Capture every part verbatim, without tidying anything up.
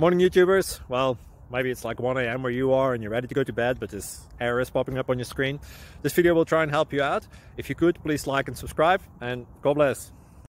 Morning YouTubers. Well, maybe it's like one A M where you are and you're ready to go to bed, but this error is popping up on your screen. This video will try and help you out. If you could, please like and subscribe, and God bless.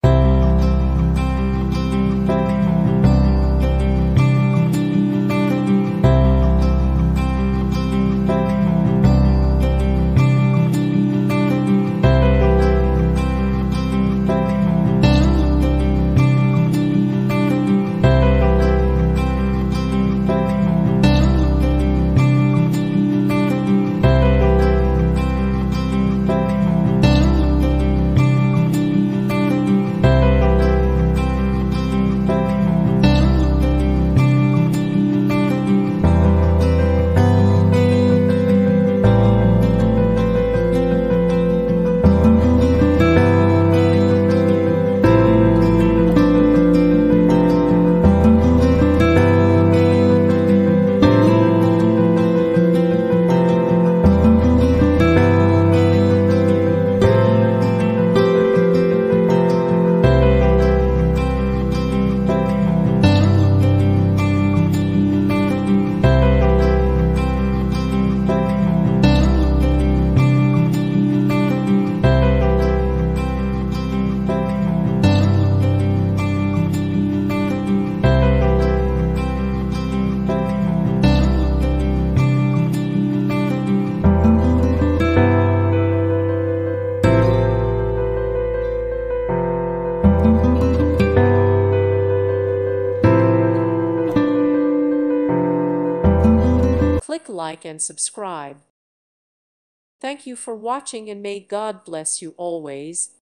Click like and subscribe. Thank you for watching, and may God bless you always.